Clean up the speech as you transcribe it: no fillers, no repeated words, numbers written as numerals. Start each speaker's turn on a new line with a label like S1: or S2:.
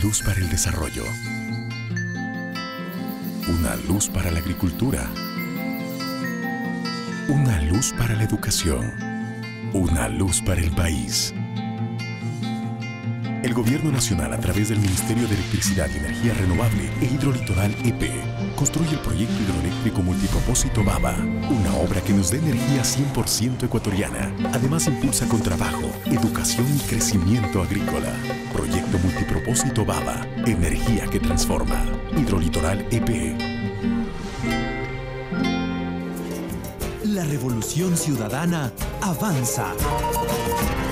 S1: luz para el desarrollo. Una luz para la agricultura. Una luz para la educación. Una luz para el país. El Gobierno Nacional, a través del Ministerio de Electricidad y Energía Renovable e Hidrolitoral EP, construye el proyecto hidroeléctrico multipropósito Baba, una obra que nos dé energía 100% ecuatoriana. Además, impulsa con trabajo, educación y crecimiento agrícola. Proyecto multipropósito Baba, energía que transforma. Hidrolitoral EP.
S2: La revolución ciudadana avanza.